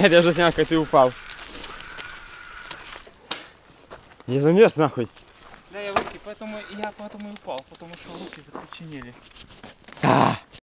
Нет, я уже снял, как ты упал. Не замерз нахуй. Да, я в руки, поэтому я и упал, потому что руки закоченели.